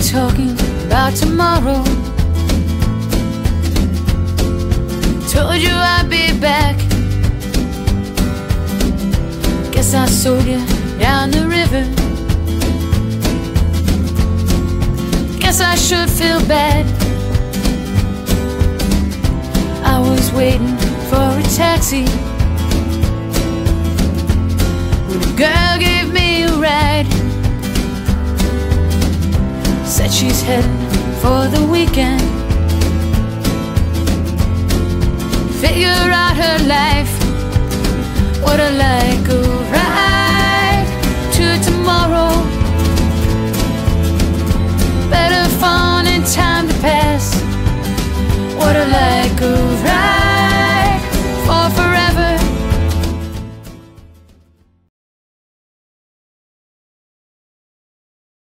talking about tomorrow. Told you I'd be back. Guess I sold you down the river. Guess I should feel bad. I was waiting for a taxi when a girl gave me a ride. Said she's heading for the weekend. Figure out her life. What I like a ride to tomorrow. Better fun and time to pass. What I like